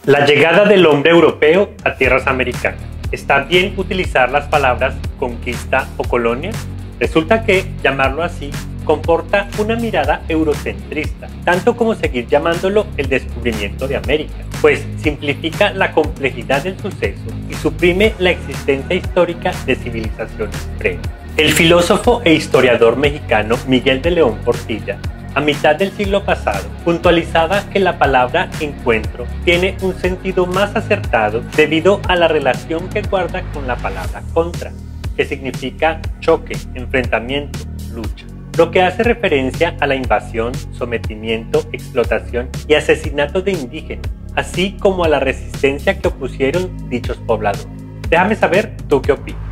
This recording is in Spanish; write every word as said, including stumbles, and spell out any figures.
La llegada del hombre europeo a tierras americanas. ¿Está bien utilizar las palabras conquista o colonia? Resulta que llamarlo así comporta una mirada eurocentrista, tanto como seguir llamándolo el descubrimiento de América, pues simplifica la complejidad del suceso y suprime la existencia histórica de civilizaciones previas. El filósofo e historiador mexicano Miguel de León Portilla, a mitad del siglo pasado, puntualizaba que la palabra encuentro tiene un sentido más acertado debido a la relación que guarda con la palabra contra, que significa choque, enfrentamiento, lucha, lo que hace referencia a la invasión, sometimiento, explotación y asesinato de indígenas, así como a la resistencia que opusieron dichos pobladores. Déjame saber tú qué opinas.